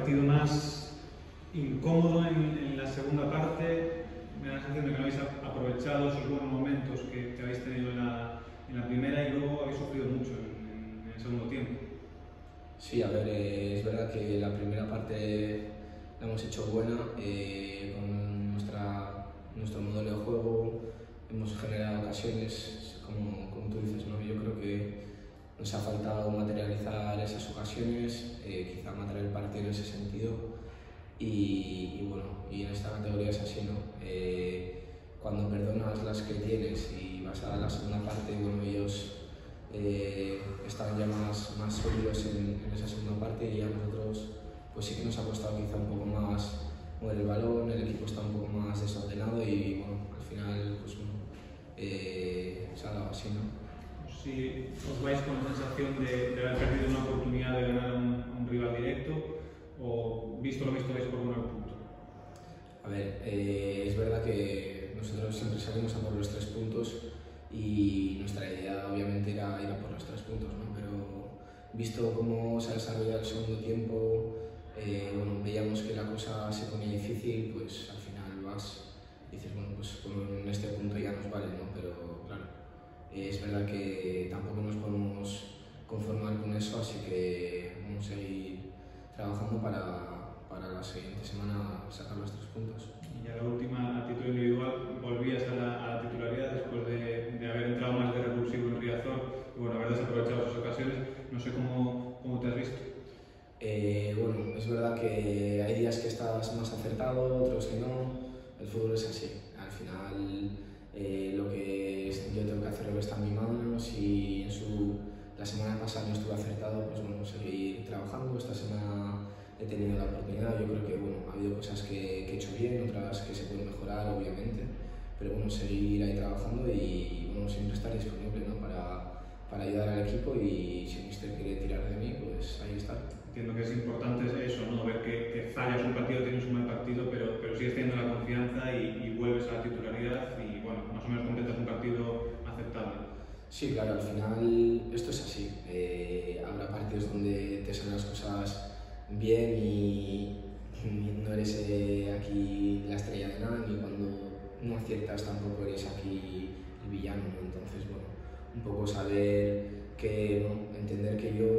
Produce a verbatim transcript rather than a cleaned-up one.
partido más incómodo en, en la segunda parte. Me da la sensación de que no habéis aprovechado esos buenos momentos que, que habéis tenido en la, en la primera y luego habéis sufrido mucho en, en el segundo tiempo. Sí, a ver, eh, es verdad que la primera parte la hemos hecho buena, eh, con nuestra, nuestro modelo de juego hemos generado ocasiones, como, como tú dices, ¿no? Yo creo que nos ha faltado materializar esas ocasiones, eh, quizá matar el partido en ese sentido y, y bueno, y en esta categoría es así, ¿no? Eh, cuando perdonas las que tienes y vas a la segunda parte, bueno, ellos eh, estaban ya más, más sólidos en, en esa segunda parte y a nosotros pues sí que nos ha costado quizá un poco más mover el balón, el equipo está un poco más desordenado y bueno, al final pues bueno, eh, se ha dado así, ¿no? Si os vais con la sensación de, de haber perdido una oportunidad de ganar a un, a un rival directo o visto lo visto vais por un punto. A ver, eh, es verdad que nosotros siempre salimos a por los tres puntos y nuestra idea obviamente era ir a por los tres puntos, ¿no? Pero visto cómo se ha desarrollado el segundo tiempo, eh, bueno, veíamos que la cosa se ponía difícil, pues al final vas y dices, bueno, pues con este punto ya nos vale, ¿no? Pero claro, eh, es verdad que tampoco nos podemos conformar con eso, así que vamos a seguir trabajando para, para la siguiente semana sacar los tres puntos. Y ya la última, a título individual, volvías a la, a la titularidad después de, de haber entrado más de revulsivo en Riazor y bueno, haber desaprovechado esas ocasiones. No sé cómo, cómo te has visto. Eh, bueno, es verdad que hay días que estás más acertado, otros que no. El fútbol es así. Al final, eh, lo que yo tengo que hacer lo que está en mi mano. Si en su, la semana pasada no estuve acertado, pues bueno, seguir trabajando. Esta semana he tenido la oportunidad. Yo creo que bueno, ha habido cosas que, que he hecho bien, otras que se pueden mejorar, obviamente. Pero bueno, seguir ahí trabajando y bueno, siempre estar disponible, ¿no? para, para ayudar al equipo y si el míster quiere tirar de mí, pues ahí está. Entiendo que es importante eso, ¿no? Ver que, que fallas un partido, tienes un mal partido, pero, pero sigues teniendo la confianza y, y vuelves a la titularidad y bueno, más o menos completas un partido aceptable. Sí, claro, al final esto es así. Eh, habrá partidos donde te salen las cosas bien y, y no eres eh, aquí la estrella de nada, ni cuando no aciertas tampoco eres aquí el villano, ¿no? Entonces, bueno, un poco saber que, bueno, entender que yo